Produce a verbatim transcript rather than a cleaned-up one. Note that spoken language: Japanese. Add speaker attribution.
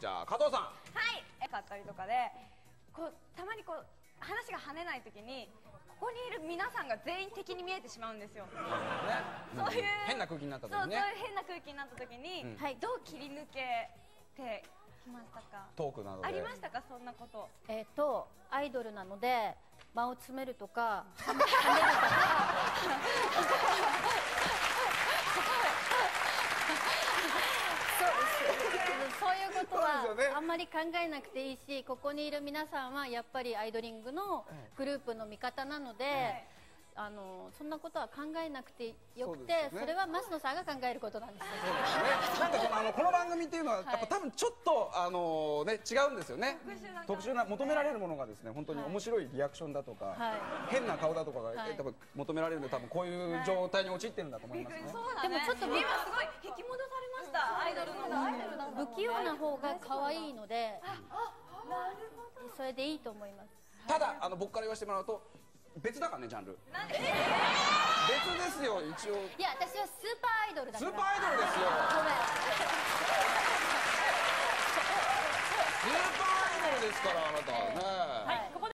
Speaker 1: じゃあ加藤さん。
Speaker 2: はい。買ったりとかでこうたまにこう話が跳ねない時にここにいる皆さんが全員敵に見えてしまうんですよ。そういう
Speaker 1: 変な空気になった時
Speaker 2: そう
Speaker 1: ね。
Speaker 2: そういう変な空気になった時にどう切り抜けてきましたか。
Speaker 1: トークなどで
Speaker 2: ありましたかそんなこと。
Speaker 3: えっとアイドルなので間を詰めるとかはめるとかそういうことはあんまり考えなくていいし、ここにいる皆さんはやっぱりアイドリングのグループの味方なので、あのそんなことは考えなくてよくて、それは増野さんが考えることなんですよ。
Speaker 1: なんかそのあのこの番組っていうのはやっぱ多分ちょっとあのね違うんですよね。特殊な求められるものがですね本当に面白いリアクションだとか変な顔だとかが多分求められるので、多分こういう状態に陥ってるんだと思いますね。
Speaker 2: でもちょっと今すごい引き戻されました。アイドルの
Speaker 3: 不器用な方が可愛いので、それでいいと思います。
Speaker 1: ただあの僕から言わせてもらうと別だからね、ジャンル。別ですよ一応。
Speaker 3: いや私はスーパーアイドルだから。
Speaker 1: スーパーアイドルですよ。
Speaker 3: ごめん。
Speaker 1: スーパーアイドルですからあなたはね。